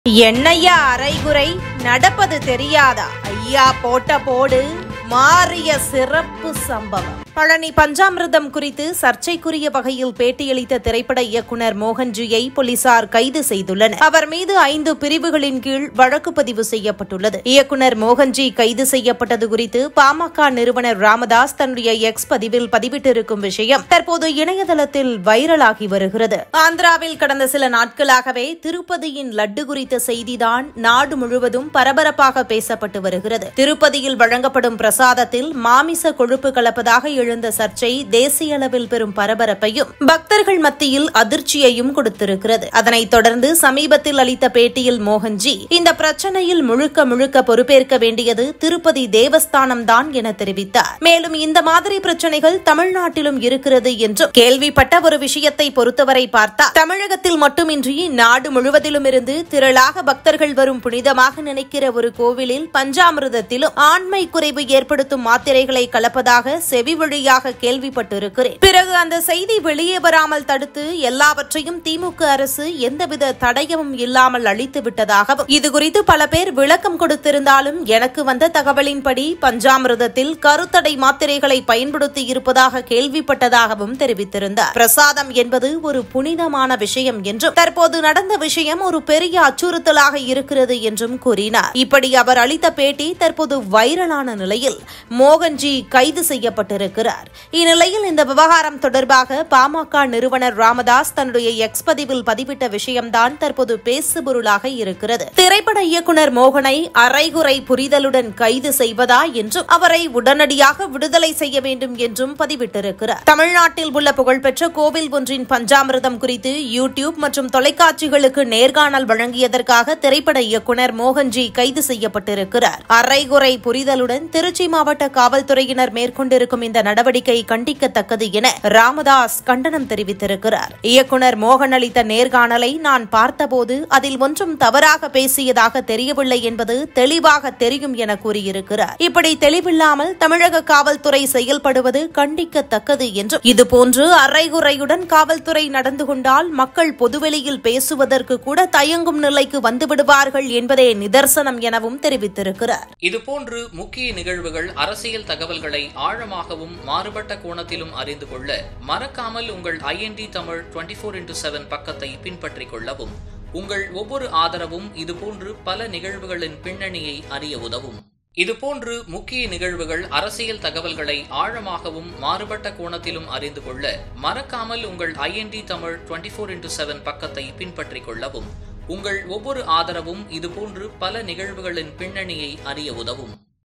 என்னையா அரைகுறை நடப்பது தெரியாதா? ஐயா போட்ட போடு மாறிய சிறப்பு சம்பவம். பழனி பஞ்சாமிர்தம் குறித்து சர்ச்சைக்குரிய வகையில் பேட்டியளித்த திரைப்பட இயக்குநர் மோகன்ஜியை போலீசார் கைது செய்துள்ளனர். அவர் மீது 5 பிரிவுகளின் கீழ் வழக்கு பதிவு செய்யப்பட்டுள்ளது. இயக்குநர் மோகன்ஜி கைது செய்யப்பட்டது குறித்து பாமக நிறுவனர் ராமதாஸ் தன்னுடைய எக்ஸ் பதிவில் பதிவிட்டிருக்கும் விஷயம் தற்போது இணையதளத்தில் வைரலாகி வருகிறது. ஆந்திராவில் கடந்த சில நாட்களாகவே திருப்பதியின் லட்டு குறித்த செய்திதான் நாடு முழுவதும் பரபரப்பாக பேசப்பட்டு வருகிறது. திருப்பதியில் வழங்கப்படும் பிரசாதத்தில் மாமிச கொழுப்பு கலப்பதாக எழுந்த சர்ச்சை தேசிய அளவில் பெரும் பரபரப்பையும் பக்தர்கள் மத்தியில் அதிர்ச்சியையும் கொடுத்திருக்கிறது. அதனைத் தொடர்ந்து சமீபத்தில் அளித்த பேட்டியில் மோகன்ஜி இந்த பிரச்சனையில் முழுக்க முழுக்க பொறுப்பேற்க வேண்டியது திருப்பதி தேவஸ்தானம் தான் என தெரிவித்தார். மேலும் இந்த மாதிரி பிரச்சனைகள் தமிழ்நாட்டிலும் இருக்கிறது என்றும், கேள்விப்பட்ட ஒரு விஷயத்தை பொறுத்தவரை பார்த்தால் தமிழகத்தில் மட்டுமின்றி நாடு முழுவதிலும் இருந்து திரளாக பக்தர்கள் வரும் புனிதமாக நினைக்கிற ஒரு கோவிலில் பஞ்சாமிர்தத்திலும் ஆண்மை குறைவு ஏற்படுத்தும் மாத்திரைகளை கலப்பதாக செவி வழியாக கேள்விப்பட்டிருக்கிறேன். பிறகு அந்த செய்தி வெளியே வராமல் தடுத்து எல்லாவற்றையும் திமுக அரசு எந்தவித தடயமும் இல்லாமல் அளித்து விட்டதாகவும், இதுகுறித்து பல பேர் விளக்கம் கொடுத்திருந்தாலும் எனக்கு வந்த தகவலின்படி பஞ்சாமிர்தத்தில் கருத்தடை மாத்திரைகளை பயன்படுத்தி இருப்பதாக கேள்விப்பட்டதாகவும் தெரிவித்திருந்தார். பிரசாதம் என்பது ஒரு புனிதமான விஷயம் என்றும் தற்போது நடந்த விஷயம் ஒரு பெரிய அச்சுறுத்தலாக இருக்கிறது என்றும் கூறினார். இப்படி அவர் அளித்த பேட்டி தற்போது வைரலான நிலையில் மோகன்ஜி கைது செய்யப்பட்டிருக்கிறார். இந்நிலையில் இந்த விவகாரம் தொடர்பாக பாமக நிறுவனர் ராமதாஸ் தன்னுடைய எக்ஸ் பதிவில் பதிவிட்ட விஷயம்தான் தற்போது பேசுபொருளாக இருக்கிறது. திரைப்பட இயக்குநர் மோகனை அரைகுறை புரிதலுடன் கைது செய்வதா என்றும் அவரை உடனடியாக விடுதலை செய்ய வேண்டும் என்றும் பதிவிட்டிருக்கிறார். தமிழ்நாட்டில் உள்ள புகழ்பெற்ற கோவில் ஒன்றின் பஞ்சாமிர்தம் குறித்து யூடியூப் மற்றும் தொலைக்காட்சிகளுக்கு நேர்காணல் வழங்கியதற்காக திரைப்பட இயக்குநர் மோகன்ஜி கைது செய்யப்பட்டிருக்கிறார். அரைகுறை புரிதலுடன் திருச்சி மாவட்ட காவல்துறையினர் மேற்கொண்டிருக்கும் இந்த நடவடிக்கை கண்டிக்கத்தக்கது என ராமதாஸ் கண்டனம் தெரிவித்திருக்கிறார். இயக்குநர் மோகன் அளித்த நேர்காணலை நான் பார்த்தபோது அதில் ஒன்றும் தவறாக பேசியதாக தெரியவில்லை என்பது தெளிவாக தெரியும் என கூறியிருக்கிறார். இப்படி தெளிவில்லாமல் தமிழக காவல்துறை செயல்படுவது கண்டிக்கத்தக்கது என்றும், இதுபோன்று அரைகுறையுடன் காவல்துறை நடந்து கொண்டால் மக்கள் பொதுவெளியில் பேசுவதற்கு கூட தயங்கும் நிலைக்கு வந்துவிடுவார்கள் என்பதே நிதர்சனம் எனவும் தெரிவித்திருக்கிறார். இதுபோன்று முக்கிய நிகழ்வுகள், அரசியல் தகவல்களை ஆழமாகவும் மாறுபட்ட கோணத்திலும் அறிந்து கொள்ள மறக்காமல் உங்கள் IND தமிழ் 24x7 பக்கத்தை பின்பற்றிக் கொள்ளவும். உங்கள் ஒவ்வொரு ஆதரவும் இதுபோன்று பல நிகழ்வுகளின் பின்னணியை அறிய உதவும். இதுபோன்று முக்கிய நிகழ்வுகள், அரசியல் தகவல்களை ஆழமாகவும் மாறுபட்ட கோணத்திலும் அறிந்து கொள்ள மறக்காமல் உங்கள் IND தமிழ் 24x7 பக்கத்தை பின்பற்றிக் கொள்ளவும். உங்கள் ஒவ்வொரு ஆதரவும் இதுபோன்று பல நிகழ்வுகளின் பின்னணியை அறிய உதவும்.